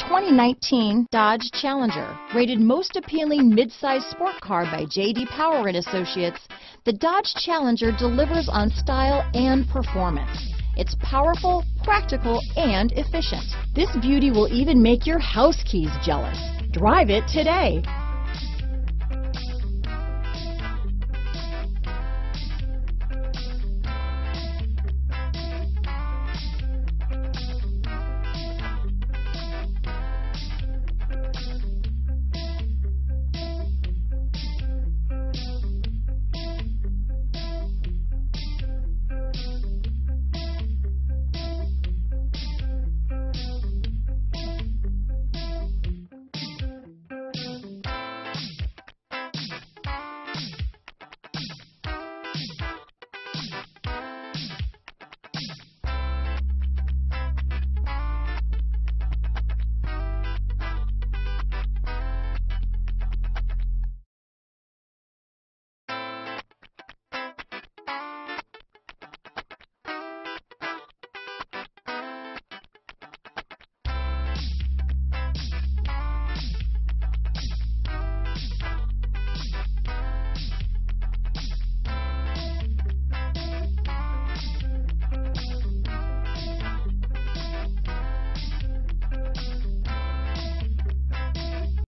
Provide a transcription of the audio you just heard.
2019 Dodge Challenger. Rated most appealing midsize sport car by J.D. Power and Associates, the Dodge Challenger delivers on style and performance. It's powerful, practical, and efficient. This beauty will even make your house keys jealous. Drive it today.